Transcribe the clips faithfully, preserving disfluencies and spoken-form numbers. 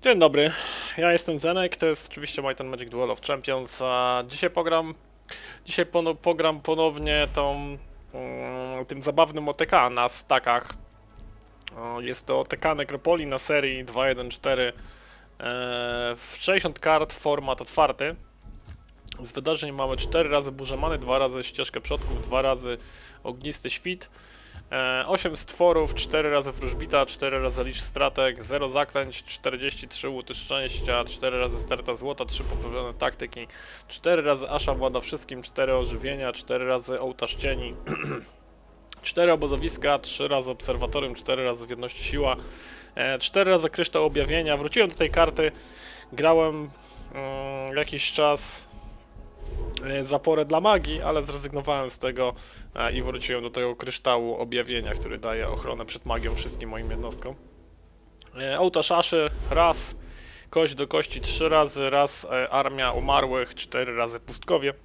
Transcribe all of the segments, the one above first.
Dzień dobry, ja jestem Zenek, to jest oczywiście Might and Magic Duel of Champions, a dzisiaj pogram, dzisiaj pono, pogram ponownie tą, mm, tym zabawnym O T K na stakach. O, jest to O T K Necropolii na serii dwa jeden cztery e, w sześćdziesiąt kart, format otwarty. Z wydarzeń mamy cztery razy burzę many, dwa razy ścieżkę przodków, dwa razy ognisty świt. osiem stworów, cztery razy wróżbita, cztery razy licz stratek, zero zaklęć, czterdzieści trzy łuty szczęścia, cztery razy sterta złota, trzy poprawione taktyki, cztery razy Asha włada wszystkim, cztery ożywienia, cztery razy ołtarz cieni, cztery obozowiska, trzy razy obserwatorium, cztery razy wierności siła, cztery razy kryształ objawienia. Wróciłem do tej karty, grałem um, jakiś czas zaporę dla magii, ale zrezygnowałem z tego i wróciłem do tego kryształu objawienia, który daje ochronę przed magią wszystkim moim jednostkom. Ołtarz Aszy raz, kość do kości trzy razy, raz armia umarłych, cztery razy pustkowie,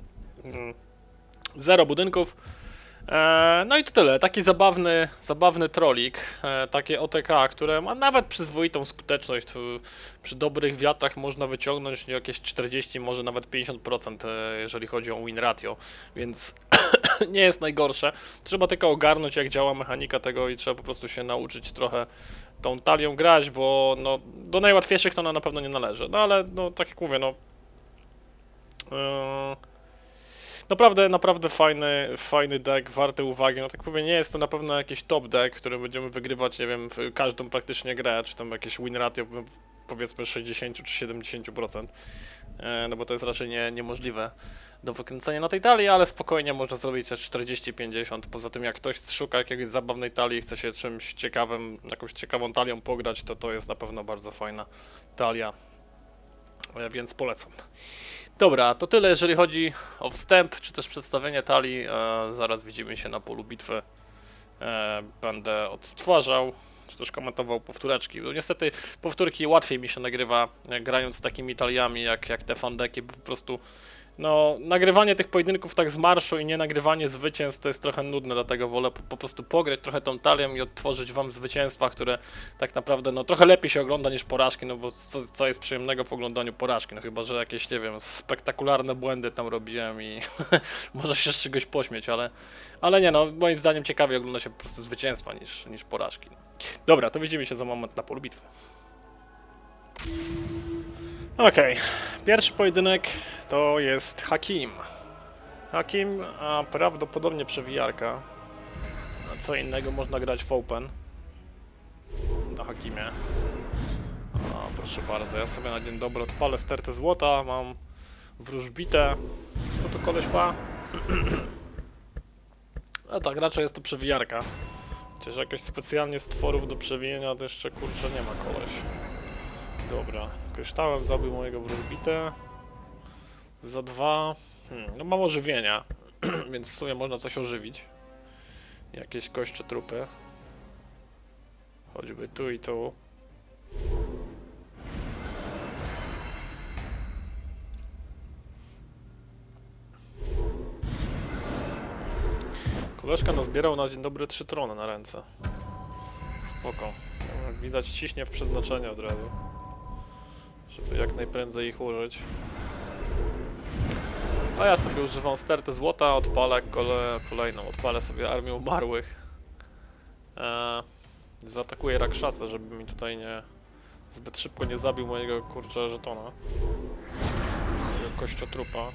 zero budynków. No i to tyle, taki zabawny, zabawny trolik, takie O T K, które ma nawet przyzwoitą skuteczność. Przy dobrych wiatrach można wyciągnąć jakieś czterdzieści, może nawet pięćdziesiąt procent, jeżeli chodzi o win ratio, więc nie jest najgorsze. Trzeba tylko ogarnąć, jak działa mechanika tego i trzeba po prostu się nauczyć trochę tą talią grać, bo no, do najłatwiejszych to ona na pewno nie należy. No ale no, tak jak mówię, no... Yy... Naprawdę, naprawdę fajny, fajny deck, warty uwagi. No tak powiem, nie jest to na pewno jakiś top deck, którym będziemy wygrywać, nie wiem, w każdą praktycznie grę, czy tam jakieś win ratio powiedzmy sześćdziesiąt czy siedemdziesiąt procent. E, no bo to jest raczej nie, niemożliwe do wykręcenia na tej talii, ale spokojnie można zrobić też czterdzieści pięćdziesiąt. Poza tym jak ktoś szuka jakiegoś zabawnej talii i chce się czymś ciekawym, jakąś ciekawą talią pograć, to to jest na pewno bardzo fajna talia, e, więc polecam. Dobra, to tyle jeżeli chodzi o wstęp, czy też przedstawienie talii. E, zaraz widzimy się na polu bitwy. E, będę odtwarzał, czy też komentował powtóreczki. No, niestety powtórki łatwiej mi się nagrywa, e, grając z takimi taliami jak, jak te fandeki, bo po prostu no, nagrywanie tych pojedynków tak z marszu i nie nagrywanie zwycięstw to jest trochę nudne, dlatego wolę po, po prostu pograć trochę tą talią i odtworzyć wam zwycięstwa, które tak naprawdę no trochę lepiej się ogląda niż porażki, no bo co, co jest przyjemnego w oglądaniu porażki, no chyba, że jakieś, nie wiem, spektakularne błędy tam robiłem i może się z czegoś pośmieć, ale, ale nie no, moim zdaniem ciekawiej ogląda się po prostu zwycięstwa niż, niż porażki. Dobra, to widzimy się za moment na polu bitwy. Okej, okay. Pierwszy pojedynek to jest Hakim. Hakim, a prawdopodobnie przewijarka. A co innego można grać w Open. Na Hakimie. O, proszę bardzo, ja sobie na dzień dobry odpalę stertę złota, mam wróżbitę. Co tu koleś ma? No tak, raczej jest to przewijarka. Chociaż jakoś specjalnie stworów do przewijania to jeszcze kurczę nie ma koleś. Dobra, kryształem zabił mojego wróżbitę. Za dwa... Hmm, no mam ożywienia, więc w sumie można coś ożywić. Jakieś kości trupy. Choćby tu i tu. Koleżka nazbierał na dzień dobry trzy trony na ręce. Spoko. Jak widać ciśnie w przeznaczenie od razu, żeby jak najprędzej ich użyć. A ja sobie używam sterty złota, odpalę kole, kolejną, odpalę sobie armię umarłych. Eee, zaatakuję Rakshasa, żeby mi tutaj nie zbyt szybko nie zabił mojego kurczę żetona. Mojego kościotrupa.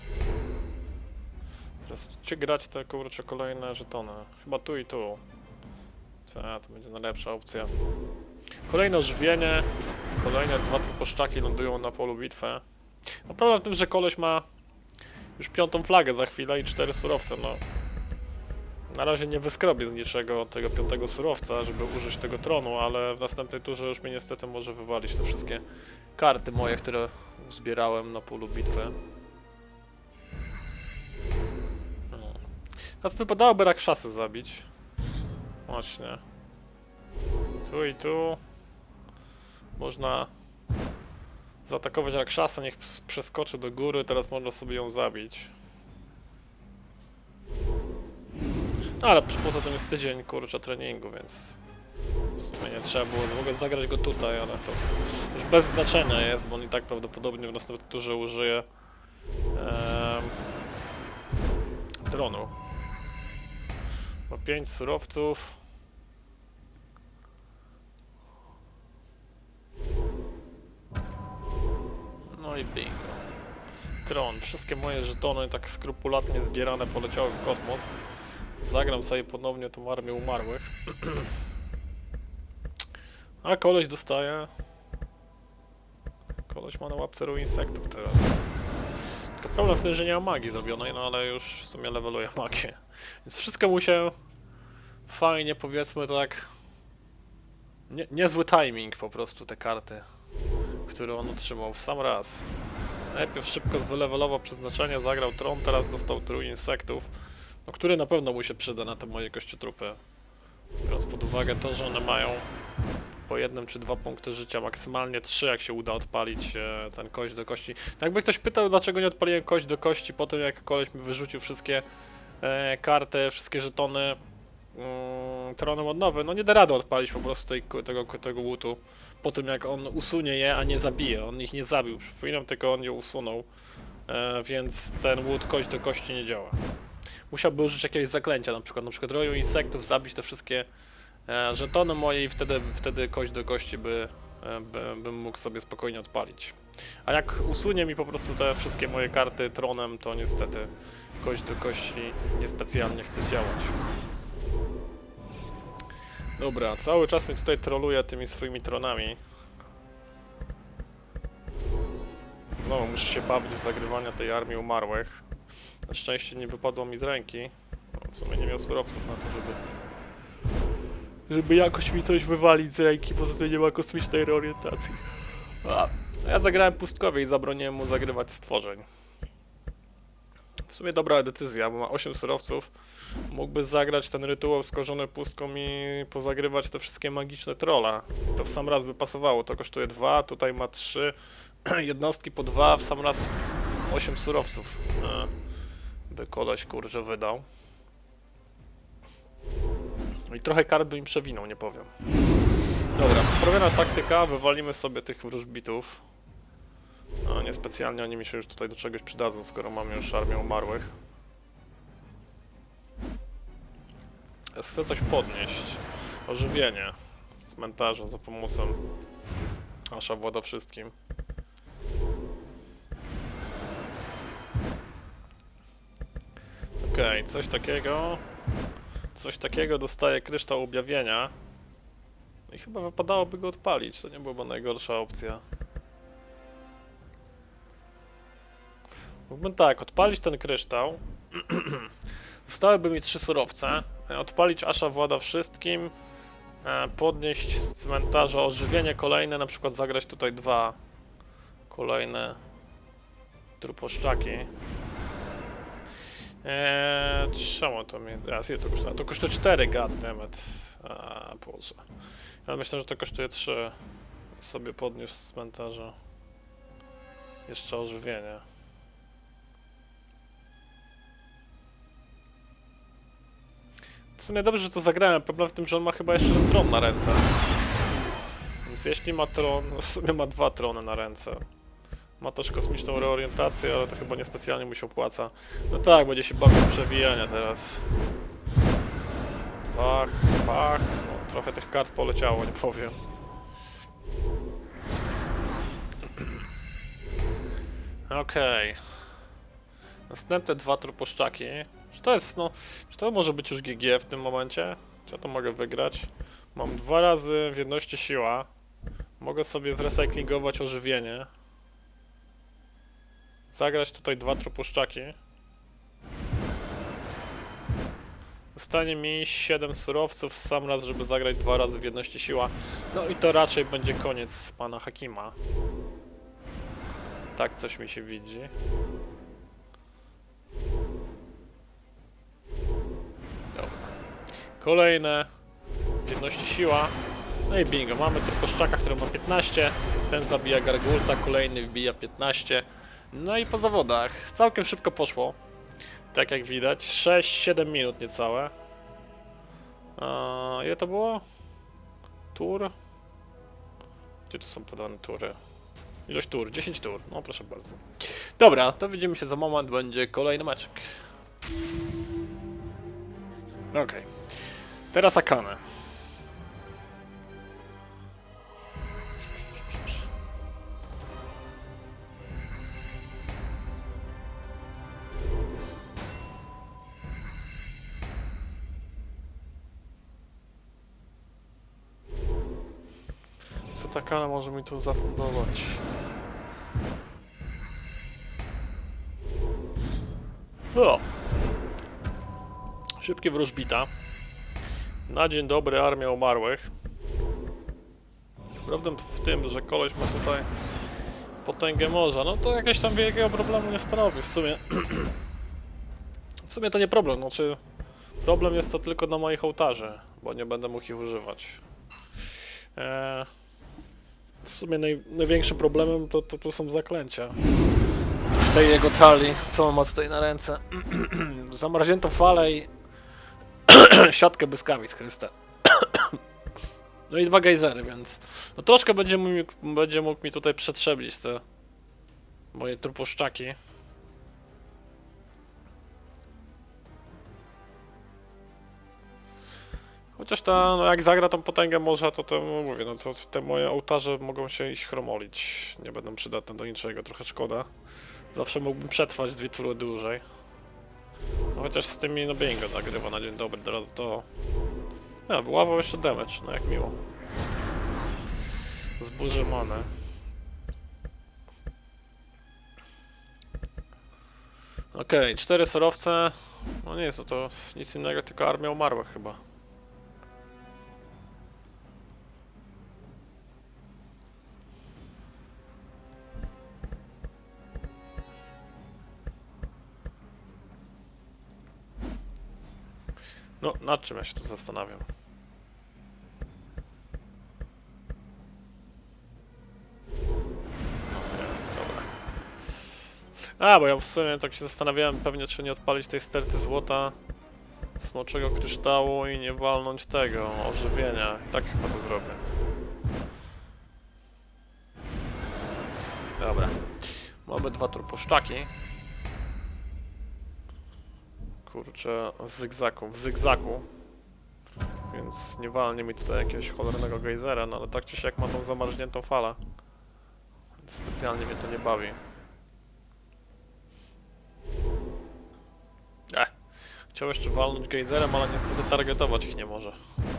Teraz czy grać te kurczę kolejne żetony? Chyba tu i tu. Ta, to będzie najlepsza opcja. Kolejne ożywienie, kolejne dwa truposzczaki lądują na polu bitwy. No problem w tym, że koleś ma już piątą flagę za chwilę i cztery surowce, no. Na razie nie wyskrobię z niczego tego piątego surowca, żeby użyć tego tronu, ale w następnej turze już mnie niestety może wywalić te wszystkie karty moje, które zbierałem na polu bitwy. No. Teraz wypadałoby Rakshasy zabić. Właśnie. Tu i tu. Można zaatakować Rakshasa, niech przeskoczy do góry, teraz można sobie ją zabić. No ale poza tym jest tydzień kurczę treningu, więc W sumie nie trzeba było w ogóle zagrać go tutaj, ale to już bez znaczenia jest, bo on i tak prawdopodobnie w następnym turze użyje em, tronu. Ma pięć surowców. No i bingo. Tron. Wszystkie moje żetony tak skrupulatnie zbierane poleciały w kosmos. Zagram sobie ponownie tą armię umarłych. A koleś dostaje. Koleś ma na łapce ruin insektów teraz. Tylko problem w tym, że nie ma magii zrobionej, no ale już w sumie leveluje magię. Więc wszystko mu się fajnie, powiedzmy tak. Nie, niezły timing po prostu te karty, które on otrzymał w sam raz. Najpierw szybko wylevelował przeznaczenie, zagrał tron, teraz dostał trój insektów, no, który na pewno mu się przyda na te moje kościotrupy. Biorąc pod uwagę to, że one mają po jednym czy dwa punkty życia, maksymalnie trzy, jak się uda odpalić e, ten kość do kości. No jakby ktoś pytał, dlaczego nie odpaliłem kość do kości po tym, jak koleś mi wyrzucił wszystkie e, karty, wszystkie żetony mm, tronem od nowy, no nie da rady odpalić po prostu tej, tego, tego łutu po tym, jak on usunie je, a nie zabije. On ich nie zabił, przypominam, tylko on je usunął, e, więc ten łut kość do kości nie działa. Musiałby użyć jakiegoś zaklęcia, na przykład, na przykład roju insektów, zabić te wszystkie e, żetony moje i wtedy, wtedy kość do kości by, e, by, bym mógł sobie spokojnie odpalić. A jak usunie mi po prostu te wszystkie moje karty tronem, to niestety kość do kości niespecjalnie chce działać. Dobra, cały czas mnie tutaj troluje tymi swoimi tronami. Znowu muszę się bawić w zagrywania tej armii umarłych. Na szczęście nie wypadło mi z ręki. No, w sumie nie miał surowców na to, żeby... żeby jakoś mi coś wywalić z ręki, poza tym nie ma kosmicznej reorientacji. A, ja zagrałem pustkowie i zabroniłem mu zagrywać stworzeń. W sumie dobra decyzja, bo ma osiem surowców. Mógłby zagrać ten rytuał skorzony pustką i pozagrywać te wszystkie magiczne trolla. To w sam raz by pasowało. To kosztuje dwa, tutaj ma trzy jednostki po dwa, w sam raz osiem surowców by koleś kurczę wydał. I trochę kart by im przewinął, nie powiem. Dobra, poprawiona taktyka, wywalimy sobie tych wróżbitów. No, niespecjalnie oni mi się już tutaj do czegoś przydadzą, skoro mamy już armię umarłych. Chcę coś podnieść. Ożywienie z cmentarza za pomocą Asha włada wszystkim. Okej, okay, coś takiego. Coś takiego dostaje kryształ objawienia. I chyba wypadałoby go odpalić, to nie byłaby najgorsza opcja. Mógłbym tak, odpalić ten kryształ. Zostałyby mi trzy surowce. Odpalić Asha włada wszystkim. Podnieść z cmentarza ożywienie kolejne, na przykład zagrać tutaj dwa kolejne truposzczaki. Eee, czemu to mi... Raz, ile to kosztuje? To kosztuje cztery, goddammit. A, Boże. Ja myślę, że to kosztuje trzy. Sobie podniósł z cmentarza. Jeszcze ożywienie. W sumie dobrze, że to zagrałem. Problem w tym, że on ma chyba jeszcze ten tron na ręce. Więc jeśli ma tron, w sumie ma dwa trony na ręce. Ma też kosmiczną reorientację, ale to chyba niespecjalnie mu się opłaca. No tak, będzie się bawił w przewijania teraz. Pach, pach. No, trochę tych kart poleciało, nie powiem. Okej. Okay. Następne dwa truposzczaki. Czy to jest, no... Czy to może być już G G w tym momencie? Czy ja to mogę wygrać? Mam dwa razy w jedności siła. Mogę sobie zrecyklingować ożywienie. Zagrać tutaj dwa trupuszczaki. Zostanie mi siedem surowców w sam raz, żeby zagrać dwa razy w jedności siła. No i to raczej będzie koniec pana Hakima. Tak coś mi się widzi. Dobra. Kolejne w jedności siła. No i bingo, mamy truposzczaka, który ma piętnaście. Ten zabija gargulca, kolejny wbija piętnaście. No i po zawodach całkiem szybko poszło, tak jak widać, sześć siedem minut niecałe. Eee, ile to było? tur. Gdzie tu są podane tury? Ilość tur, dziesięć tur, no proszę bardzo. Dobra, to widzimy się za moment, będzie kolejny meczek. Okej. Okay. Teraz Akane. Co Akane może mi tu zafundować? O! Szybkie wróżbita. Na dzień dobry, armia umarłych. Problem w tym, że koleś ma tutaj potęgę morza. No to jakiegoś tam wielkiego problemu nie stanowi. W sumie... w sumie to nie problem, znaczy... Problem jest to tylko na moich ołtarzy, bo nie będę mógł ich używać. Eee... W sumie naj, największym problemem to, to tu są zaklęcia. W tej jego talii, co on ma tutaj na ręce? Zamarznięto falę i siatkę błyskawic, Chryste. No i dwa gejzery, więc no troszkę będzie mógł, będzie mógł mi tutaj przetrzebić te moje truposzczaki. Chociaż ta, no jak zagra tą potęgę morza, to to mówię, no to te moje ołtarze mogą się iść chromolić. Nie będą przydatne do niczego, trochę szkoda. Zawsze mógłbym przetrwać dwie tury dłużej. No chociaż z tymi, no bingo nagrywa na dzień dobry, teraz to... Ja, wyławał jeszcze damage, no jak miło. Zburzy manę. Okej, okay, cztery surowce. No nie jest to, to nic innego, tylko armia umarłych chyba. No, nad czym ja się tu zastanawiam? No, jest, dobra. A, bo ja w sumie tak się zastanawiałem pewnie, czy nie odpalić tej sterty złota, smoczego kryształu i nie walnąć tego, ożywienia. I tak chyba to zrobię. Dobra. Mamy dwa truposzczaki. Kurczę, w zygzaku, w zygzaku. Więc nie walnie mi tutaj jakiegoś cholernego gejzera, no ale tak czy siak ma tą zamarzniętą falę. Więc specjalnie mnie to nie bawi. Eh, chciał jeszcze walnąć gejzerem, ale niestety targetować ich nie może.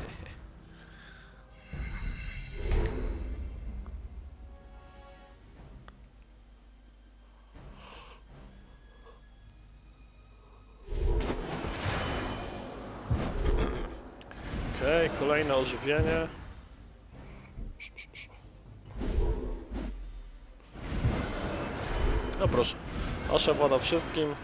Okej, okay, kolejne ożywienie. No proszę, Asha włada wszystkim.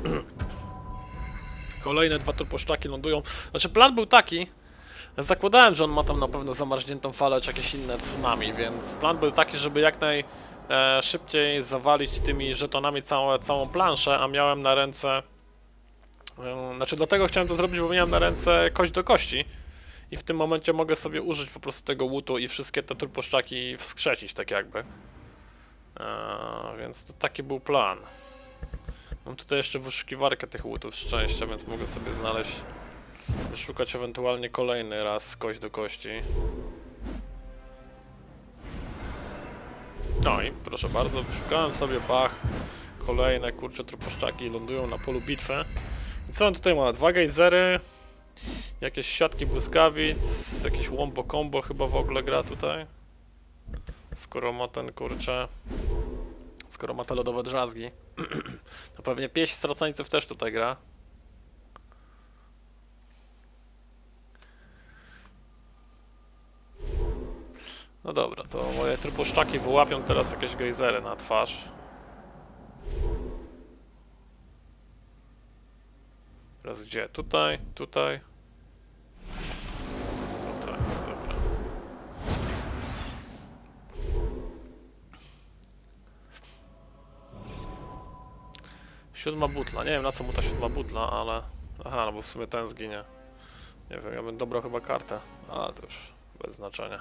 Kolejne dwa truposzczaki lądują. Znaczy plan był taki, zakładałem, że on ma tam na pewno zamarzniętą falę czy jakieś inne tsunami, więc plan był taki, żeby jak najszybciej zawalić tymi żetonami całą, całą planszę, a miałem na ręce... Znaczy dlatego chciałem to zrobić, bo miałem na ręce kość do kości. I w tym momencie mogę sobie użyć po prostu tego łutu i wszystkie te truposzczaki wskrzesić, tak jakby. Eee, więc to taki był plan. Mam tutaj jeszcze wyszukiwarkę tych łutów szczęścia, więc mogę sobie znaleźć, wyszukać ewentualnie kolejny raz kość do kości. No i proszę bardzo, wyszukałem sobie, bach, kolejne kurcze truposzczaki lądują na polu bitwy. I co on tutaj ma? Dwa gejzery, jakieś siatki błyskawic, jakieś wombo combo chyba w ogóle gra tutaj. Skoro ma ten kurcze, skoro ma te lodowe drzazgi, to pewnie pieśń straceńców też tutaj gra. No dobra, to moje truposzczaki wyłapią teraz jakieś gejzery na twarz. Teraz gdzie? Tutaj, tutaj. Tutaj, dobra. Siódma butla. Nie wiem na co mu ta siódma butla, ale... Aha, no bo w sumie ten zginie. Nie wiem, ja bym dobrał chyba kartę. A, to już Bez znaczenia.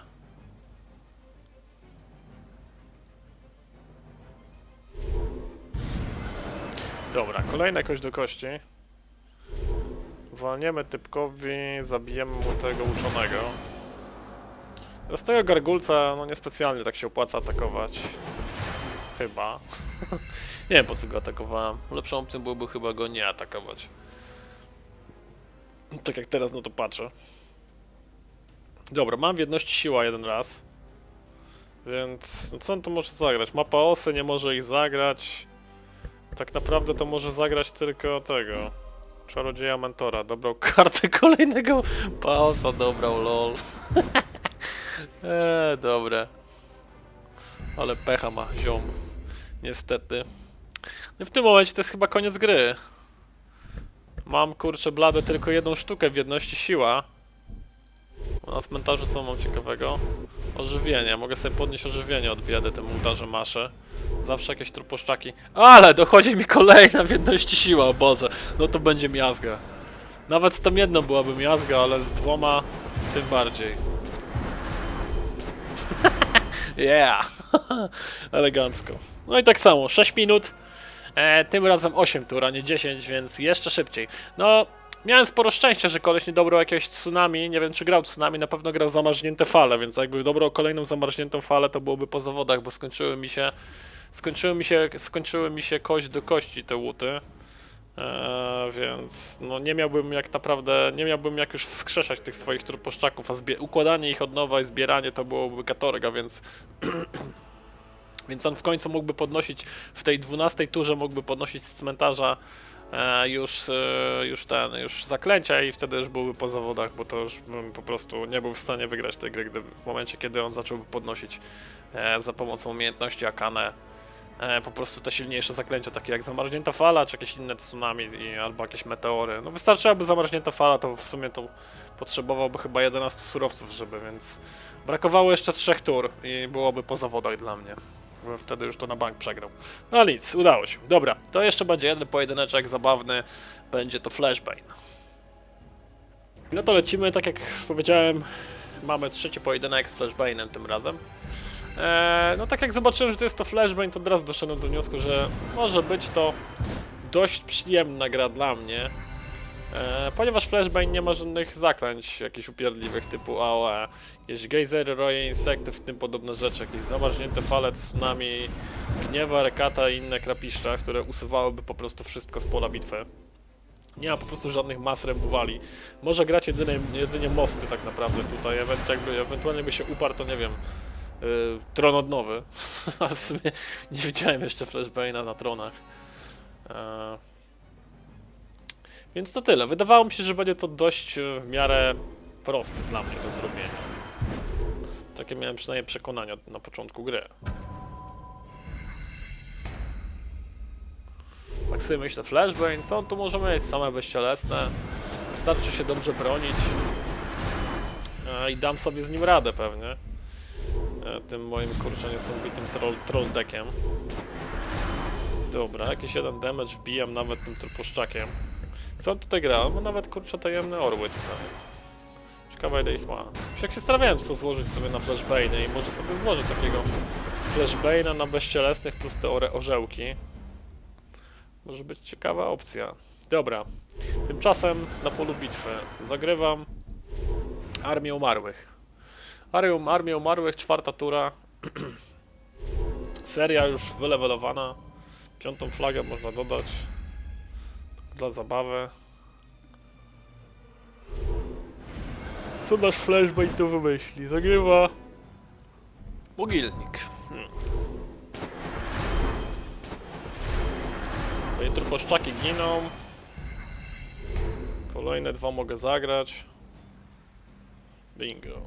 Dobra, kolejne kość do kości. Walniemy typkowi, zabijemy mu tego uczonego. Z tego gargulca, no niespecjalnie tak się opłaca atakować. Chyba. Nie wiem, po co go atakowałem. Lepszą opcją byłoby chyba go nie atakować. Tak jak teraz, no to patrzę. Dobra, mam w jedności siła jeden raz. Więc, no co on tu może zagrać? Mapa osy, nie może ich zagrać. Tak naprawdę to może zagrać tylko tego. Czarodzieja mentora. Dobrał kartę kolejnego Paosa, dobrał, lol. Eee, dobre. Ale pecha ma ziom. Niestety. No w tym momencie to jest chyba koniec gry. Mam, kurczę, blade tylko jedną sztukę w jedności siła. Na cmentarzu co mam ciekawego? Ożywienie. Mogę sobie podnieść ożywienie od biedy tym udarze maszę. Zawsze jakieś truposzczaki. Ale dochodzi mi kolejna w jedności siła, o Boże. No to będzie miazga. Nawet z tą jedną byłaby miazga, ale z dwoma tym bardziej. Yeah! Elegancko. No i tak samo, sześć minut. E, tym razem osiem tur, a nie dziesięć, więc jeszcze szybciej. No, miałem sporo szczęścia, że koleś nie dobrał jakiegoś tsunami. Nie wiem, czy grał tsunami, na pewno grał zamarznięte fale, więc jakby dobrał kolejną zamarzniętą falę, to byłoby po zawodach, bo skończyły mi się... Skończyły mi się, skończyły mi się kość do kości te łuty. Eee, więc no nie miałbym jak naprawdę, nie miałbym jak już wskrzeszać tych swoich truposzczaków, a układanie ich od nowa i zbieranie to byłoby katorga, więc... Więc on w końcu mógłby podnosić, w tej dwunastej turze mógłby podnosić z cmentarza e, już, e, już ten, już zaklęcia i wtedy już byłby po zawodach, bo to już bym po prostu nie był w stanie wygrać tej gry, gdy, w momencie kiedy on zacząłby podnosić e, za pomocą umiejętności Akane e, po prostu te silniejsze zaklęcia, takie jak zamarznięta fala, czy jakieś inne tsunami i, albo jakieś meteory. No wystarczyłaby zamarznięta fala, to w sumie to potrzebowałby chyba jedenastu surowców, żeby, więc brakowało jeszcze trzech tur i byłoby po zawodach dla mnie. Wtedy już to na bank przegrał. No nic, udało się. Dobra, to jeszcze będzie jeden pojedyneczek zabawny. Będzie to Flashbane. No to lecimy, tak jak powiedziałem, mamy trzeci pojedynek z Flashbane'em tym razem. Eee, no tak jak zobaczyłem, że to jest to Flashbane, to od razu doszedłem do wniosku, że może być to dość przyjemna gra dla mnie. E, ponieważ Flashbane nie ma żadnych zaklęć jakichś upierdliwych typu A O E, jakieś gejzery, roje insektów i tym podobne rzeczy, jakieś zamarznięte fale, tsunami, gniewa, rekata i inne krapiszcza, które usuwałyby po prostu wszystko z pola bitwy. Nie ma po prostu żadnych mas removali. Może grać jedynie, jedynie mosty tak naprawdę tutaj, Ewent, jakby ewentualnie by się uparł, to nie wiem, yy, tron odnowy, ale w sumie nie widziałem jeszcze Flashbane'a na tronach. E, Więc to tyle. Wydawało mi się, że będzie to dość w miarę proste dla mnie do zrobienia. Takie miałem przynajmniej przekonania na początku gry. Tak sobie myślę, Flashbane, co on tu może mieć? Same bezcielesne. Wystarczy się dobrze bronić. I dam sobie z nim radę pewnie. Tym moim, kurczę, niesamowitym troll, troll deckiem. Dobra, jakiś jeden damage wbijam nawet tym truposzczakiem. Co on tutaj gra? Bo nawet, kurczę, tajemne orły tutaj. Ciekawe, ile ich ma. Już jak się zastanawiałem, co złożyć sobie na Flashbane'y i może sobie złożę takiego Flashbane'a na bezcielesnych plus te orzełki. Może być ciekawa opcja. Dobra. Tymczasem na polu bitwy zagrywam Armię Umarłych. Armię, Armię Umarłych, czwarta tura. Seria już wylewelowana. Piątą flagę można dodać. Dla zabawy. Co nasz Flashbane tu wymyśli? Zagrywa mogilnik. Hmm. Moje truposzczaki giną. Kolejne dwa mogę zagrać. Bingo.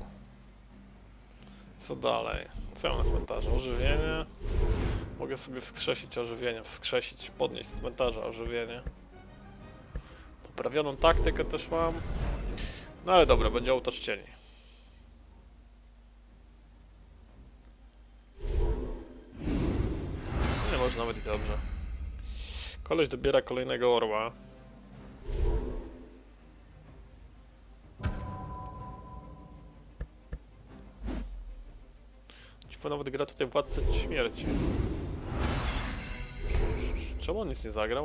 Co dalej? Co ja mam na cmentarzu? Ożywienie. Mogę sobie wskrzesić ożywienie, wskrzesić, podnieść z cmentarza ożywienie. Poprawioną taktykę też mam. No ale dobra, będzie ołtarz cieni. Nie może nawet i dobrze. Koleś dobiera kolejnego orła. Chyba nawet gra tutaj Władcę Śmierci. Czemu on nic nie zagrał?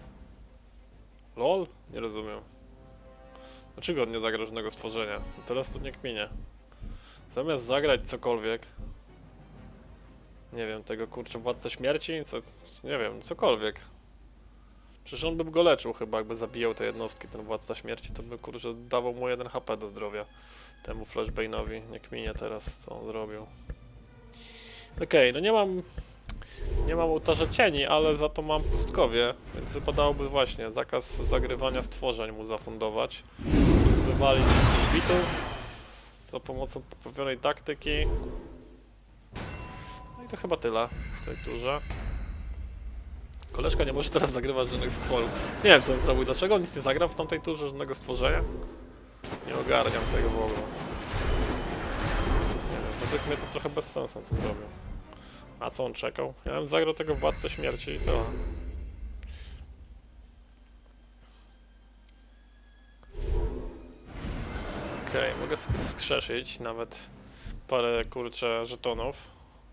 LOL? Nie rozumiem. Dlaczego on nie zagrał żadnego stworzenia? Teraz to nie kminie. Zamiast zagrać cokolwiek... Nie wiem, tego kurczę Władcę Śmierci? Co, nie wiem, cokolwiek. Przecież on by go leczył chyba, jakby zabijał te jednostki, ten Władca Śmierci, to by kurczę dawał mu jeden H P do zdrowia. Temu Flashbane'owi. Nie kminie teraz, co on zrobił. Okej, okay, no nie mam... Nie mam ołtarza cieni, ale za to mam pustkowie, więc wypadałoby właśnie zakaz zagrywania stworzeń mu zafundować. Plus wywalić bitów za pomocą poprawionej taktyki. No i to chyba tyle w tej turze. Koleżka nie może teraz zagrywać żadnych stworów. Nie wiem co on zrobił, dlaczego on nic nie zagrał w tamtej turze, żadnego stworzenia? Nie ogarniam tego w ogóle. Nie wiem, według mnie to trochę bez sensu co zrobił. A co on czekał? Ja bym zagrał tego Władcę Śmierci i to... Okej, okay, mogę sobie wskrzeszyć nawet parę kurcze żetonów.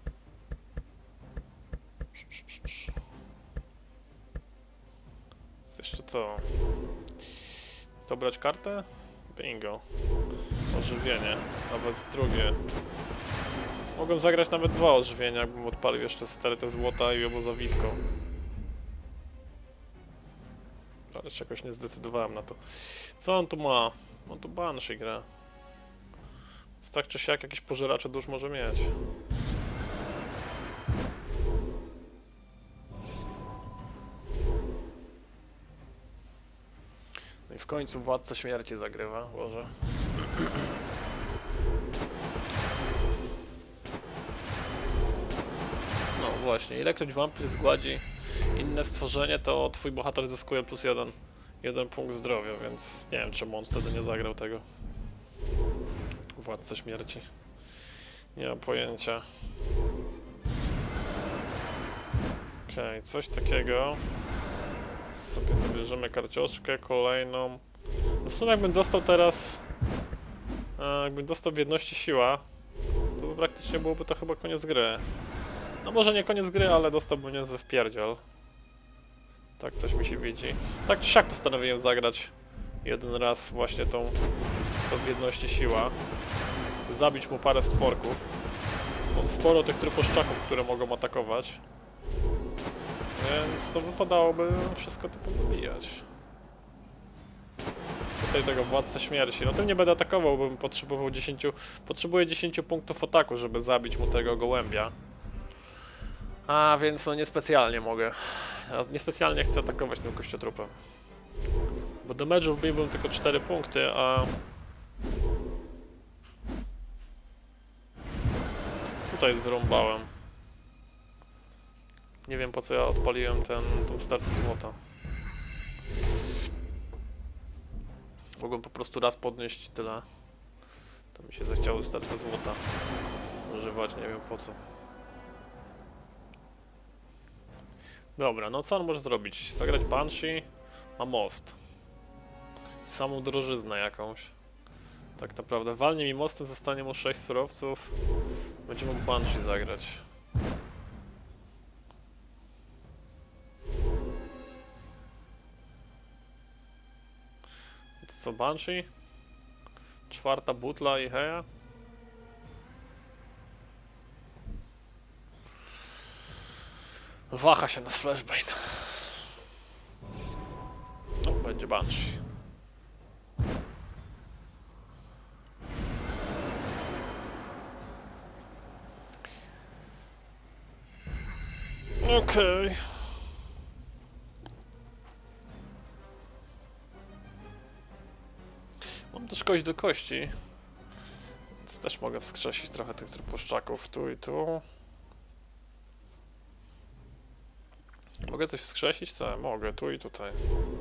Jeszcze co? Dobrać kartę? Bingo. Ożywienie. Nawet drugie. Mogłem zagrać nawet dwa ożywienia, jakbym odpalił jeszcze stertę złota i obozowisko. Ale się jakoś nie zdecydowałem na to. Co on tu ma? On tu Banshee gra. Więc tak czy siak jakieś pożeracze dusz może mieć. No i w końcu Władca Śmierci zagrywa, Boże. No właśnie, ilekroć wampir zgładzi inne stworzenie, to twój bohater zyskuje plus jeden, jeden punkt zdrowia, więc nie wiem czemu on wtedy nie zagrał tego. Władcę Śmierci. Nie mam pojęcia. Okej, okay, coś takiego. Sobie nabierzemy karcioszkę kolejną. No w sumie jakbym dostał teraz... A, jakbym dostał w jedności siła, to by praktycznie byłoby to chyba koniec gry. No może nie koniec gry, ale dostałbym niezły wpierdziel. Tak coś mi się widzi. Tak czy siak postanowiłem zagrać jeden raz właśnie tą, tą w jedności siła. Zabić mu parę stworków. Mam sporo tych tryposzczaków, które mogą atakować. Więc to wypadałoby wszystko to pobijać. Tutaj tego Władcę Śmierci. No tym nie będę atakował, bo bym potrzebował dziesięć... Potrzebuję dziesięć punktów ataku, żeby zabić mu tego gołębia. A więc no niespecjalnie mogę. Ja niespecjalnie chcę atakować tym kościotrupem. Bo damage'u wbiłbym tylko cztery punkty, a... Tutaj zrąbałem. Nie wiem po co ja odpaliłem ten, tą startę złota. Mogłem po prostu raz podnieść i tyle. To mi się zachciało startę złota używać, nie wiem po co. Dobra, no co on może zrobić? Zagrać Banshee, ma most. Samą drożyznę jakąś. Tak naprawdę walnie mi mostem, zostanie mu sześć surowców. Będzie mógł Banshee zagrać. To co, Banshee? Czwarta butla i heja? Waha się nas Flashbane. No, będzie Banshee. Okej. Okay. Mam też kość do kości. Więc też mogę wskrzesić trochę tych trupuszczaków tu i tu. Mogę coś wskrzesić? Tak, mogę, tu i tutaj.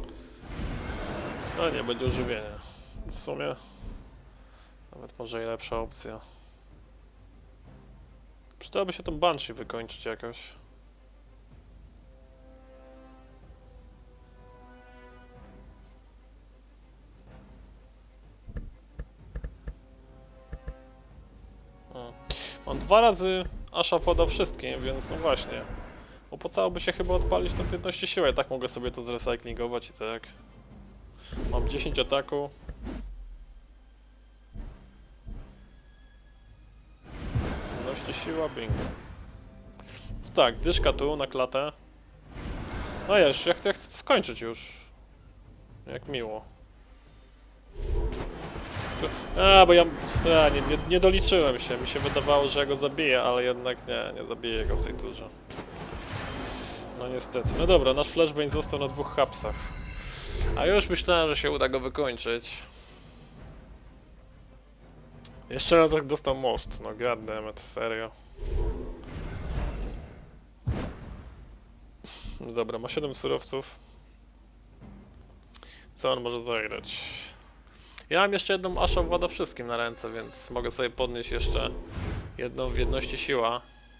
Ale nie, będzie ożywienie. W sumie nawet może i lepsza opcja. Przydałoby się tą Banshee wykończyć jakoś. O. Mam dwa razy Asha woda wszystkim, więc no właśnie. Opłacałoby się chyba odpalić tą jedności siły, ja tak mogę sobie to zrecyklingować i tak. Mam dziesięć ataku. Jedności siła, bingo. Tak, dyszka tu na klatę. No już, jak, jak chcę skończyć już. Jak miło. A, bo ja a, nie, nie, nie doliczyłem się, mi się wydawało, że ja go zabiję, ale jednak nie, nie zabiję go w tej turze. No niestety. No dobra, nasz flashbang został na dwóch hapsach. A już myślałem, że się uda go wykończyć. Jeszcze raz tak dostał most, no goddammit, serio. No dobra, ma siedem surowców. Co on może zagrać? Ja mam jeszcze jedną Asha włada wszystkim na ręce, więc mogę sobie podnieść jeszcze jedną w jedności siła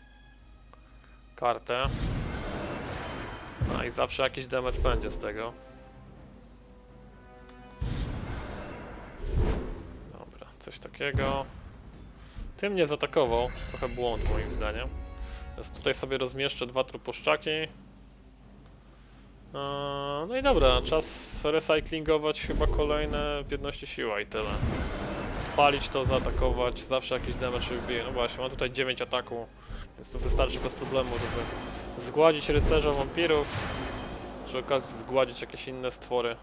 kartę. No i zawsze jakiś damage będzie z tego. Dobra, coś takiego. Tym nie zaatakował, trochę błąd moim zdaniem. Więc tutaj sobie rozmieszczę dwa trupuszczaki. No i dobra, czas recyklingować chyba kolejne w jedności siła i tyle. Palić to, zaatakować, zawsze jakiś damage wybije. No właśnie, mam tutaj dziewięć ataku, więc to wystarczy bez problemu, żeby zgładzić rycerza wampirów. Przy okazji zgładzić jakieś inne stwory.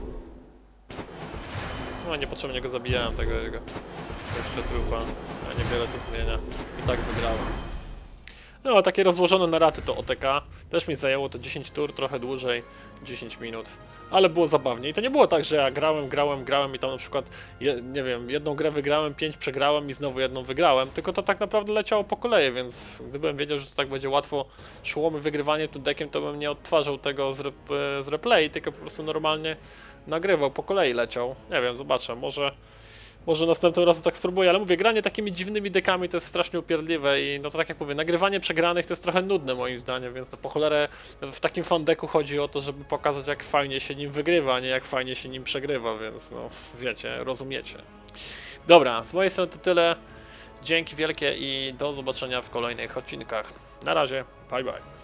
No niepotrzebnie go zabijałem, tego jego jeszcze trupa, a niewiele to zmienia. I tak wygrałem. No, takie rozłożone na raty to O T K. Też mi zajęło to dziesięć tur, trochę dłużej, dziesięć minut. Ale było zabawnie. I to nie było tak, że ja grałem, grałem, grałem i tam na przykład, je, nie wiem, jedną grę wygrałem, pięć przegrałem i znowu jedną wygrałem. Tylko to tak naprawdę leciało po kolei, więc gdybym wiedział, że to tak będzie łatwo szło mi wygrywanie tym deckiem, to bym nie odtwarzał tego z, rep z replay, tylko po prostu normalnie nagrywał, po kolei leciał. Nie wiem, zobaczę, może... Może następnym razem tak spróbuję, ale mówię, granie takimi dziwnymi dekami to jest strasznie upierdliwe i no to tak jak mówię, nagrywanie przegranych to jest trochę nudne moim zdaniem, więc to po cholerę w takim fandeku chodzi o to, żeby pokazać jak fajnie się nim wygrywa, a nie jak fajnie się nim przegrywa, więc no wiecie, rozumiecie. Dobra, z mojej strony to tyle, dzięki wielkie i do zobaczenia w kolejnych odcinkach. Na razie, bye bye.